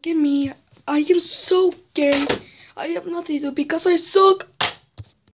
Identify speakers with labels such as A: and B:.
A: Give me. I am so gay. I am not either because I suck.